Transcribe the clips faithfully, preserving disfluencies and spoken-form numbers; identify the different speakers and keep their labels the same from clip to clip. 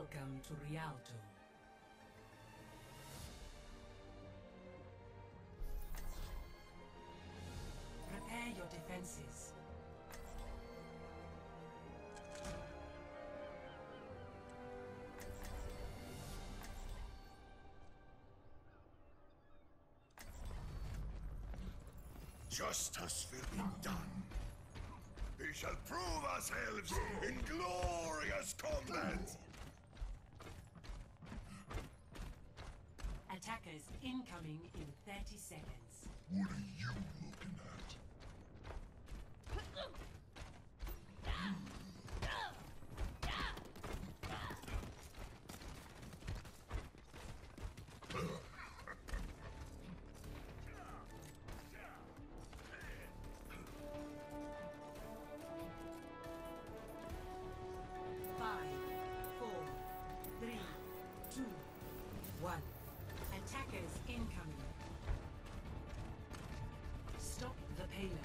Speaker 1: Welcome to Rialto. Prepare your defenses.
Speaker 2: Justice will be done. We shall prove ourselves in glorious combat!
Speaker 1: Attackers incoming in thirty seconds.
Speaker 2: What are you looking at?
Speaker 1: Five, four, three, two, one. Attackers incoming. Stop the payload.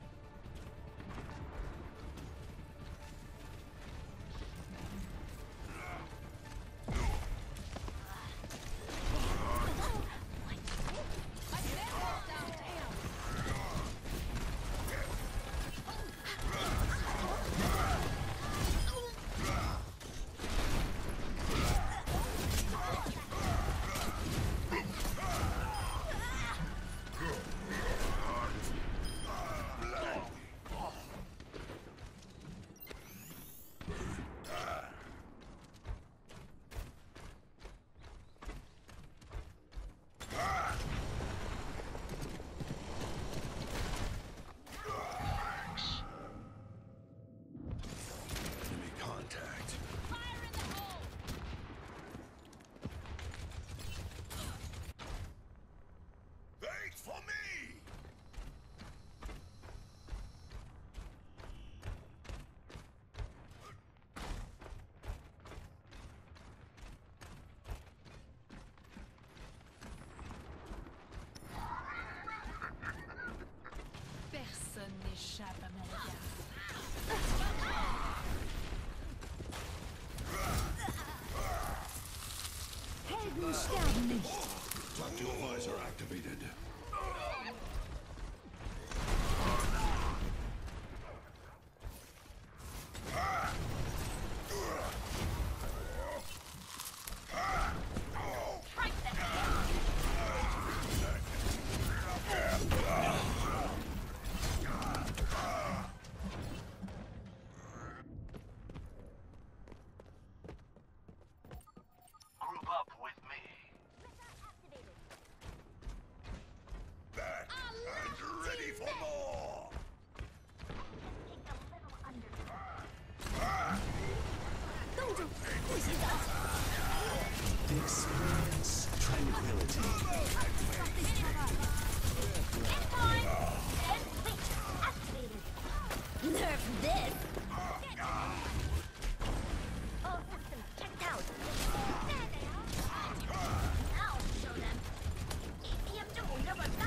Speaker 1: For me!
Speaker 3: Personne n'échappe à mon regard. Helden sterben nicht.
Speaker 2: Tactical visor activated.
Speaker 4: Group up with me.
Speaker 2: Back and ready for more!
Speaker 5: Experience tranquility.
Speaker 6: Nerf this! All systems checked out! There they are! I'll show them! A P M 좀 올려볼까?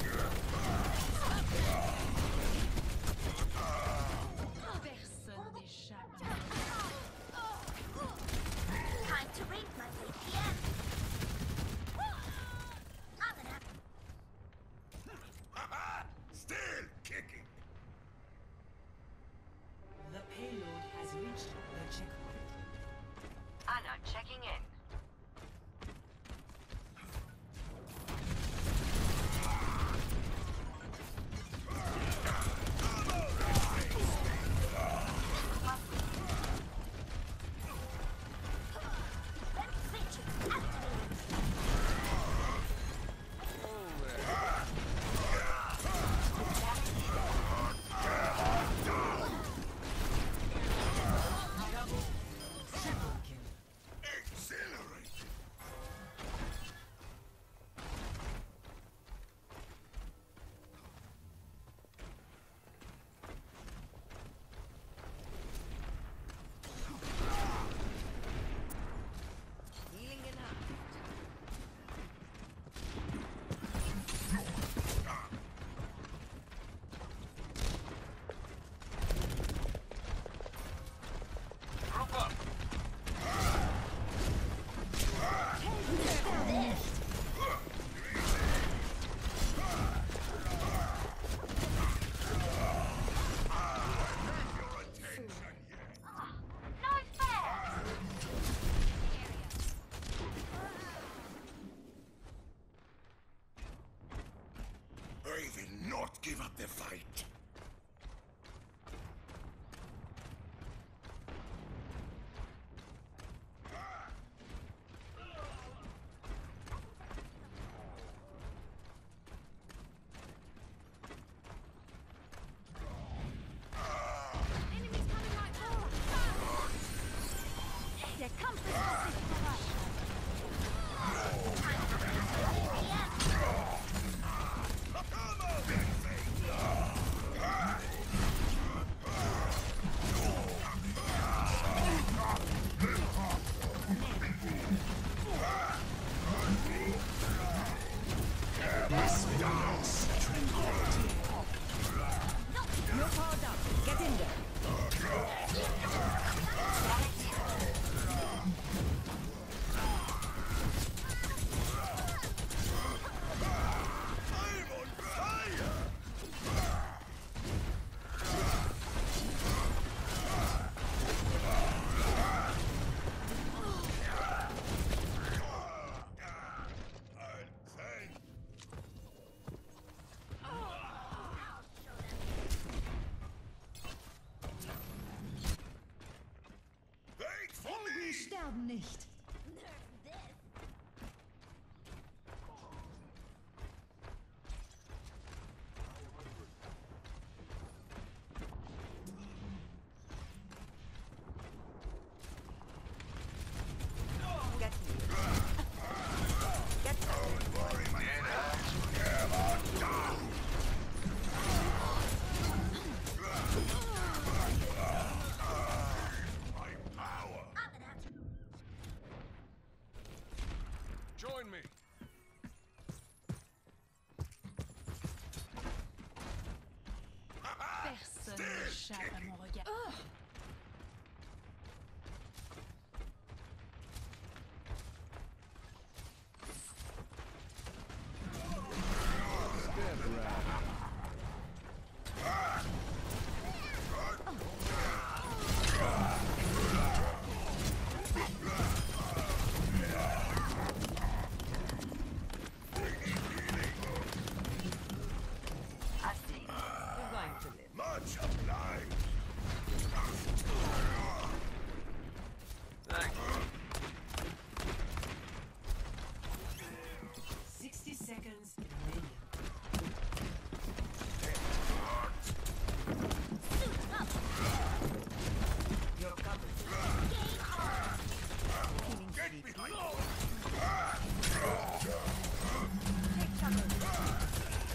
Speaker 3: Personne n'échappe.
Speaker 6: Time to raise my A P M! I'm gonna...
Speaker 2: Still kicking!
Speaker 1: The payload has reached the checkpoint.
Speaker 7: Anna checking in.
Speaker 1: Triple kill.
Speaker 2: Excellent! not give up the fight.
Speaker 6: Enemies coming right for us. There comes the sausage for us.
Speaker 5: Experience tranquility.
Speaker 1: You're powered up. Get in there.
Speaker 2: I'm on fire! Thank Wait for me!
Speaker 1: Sterben nicht.
Speaker 6: Nerf this.
Speaker 1: Get me. Get
Speaker 2: Don't worry, my friend. Never down! My power!
Speaker 6: I'm gonna have to.
Speaker 2: Join me!
Speaker 3: Personne n'échappe à mon regard.
Speaker 7: I see.
Speaker 1: You're going to live.
Speaker 2: Much obliged!
Speaker 7: Thank you.
Speaker 1: Sixty seconds remaining.
Speaker 6: Suit up.
Speaker 1: You're covered.
Speaker 6: Game on.
Speaker 1: Feeling
Speaker 2: Get
Speaker 1: sleepy.
Speaker 2: behind
Speaker 1: Take cover.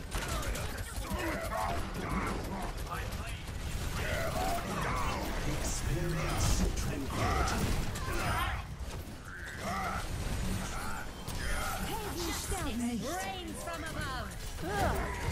Speaker 5: Experience tranquility.
Speaker 1: Helden sterben nicht. Rain from above.